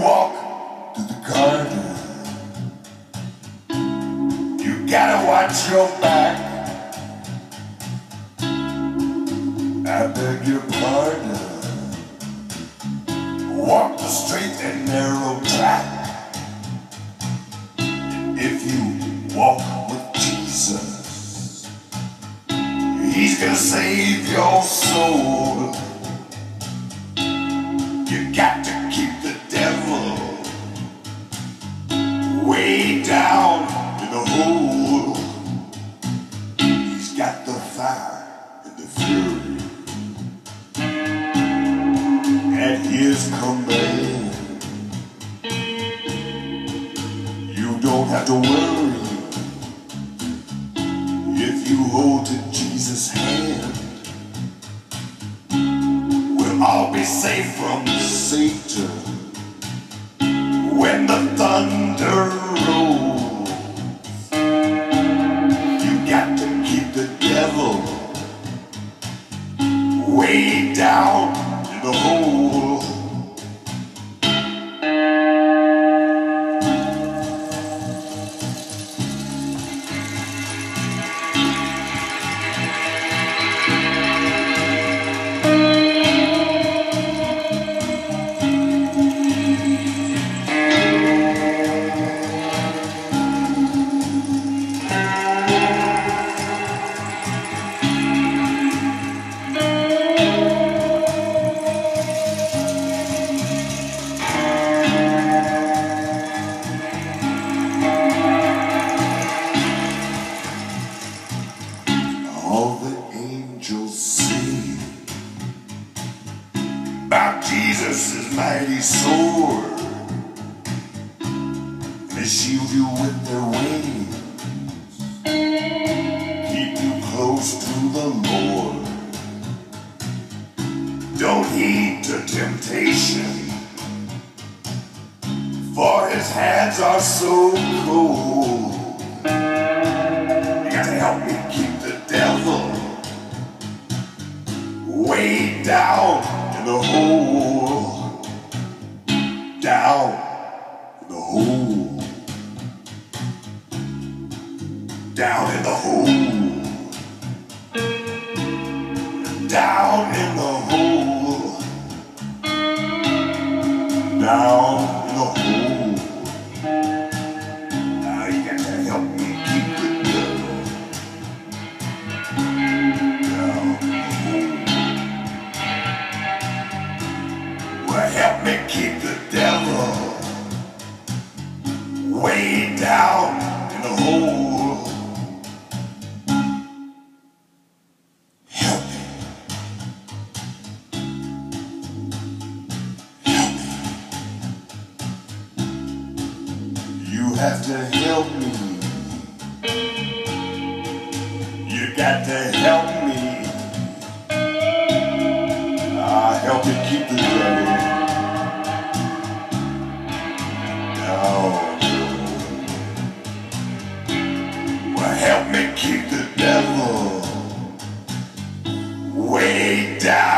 walk through the garden, you gotta watch your back. I beg your pardon. Walk the straight and narrow track. If you walk with Jesus, He's gonna save your soul. You got to keep the devil way down in the hole. He's got the fire and the fury at His command. You don't have to worry if you hold to Jesus' hand. We'll all be safe from Satan when the thunder rolls. You got to keep the devil way down in the hole. All the angels sing about Jesus' mighty sword, and they shield you with their wings, keep you close to the Lord. Don't heed to temptation, for His hands are so cold. You got to help me keep the devil way down in the hole. Down in the hole. Down in the hole. Down in the hole. Down in the hole. Now you got to help me keep the devil down in the hole. Well, help me keep the devil way down in the hole. Help me. Help me. You have to help me. You got to help me. Help me keep the devil down. Well, help me keep the devil way down.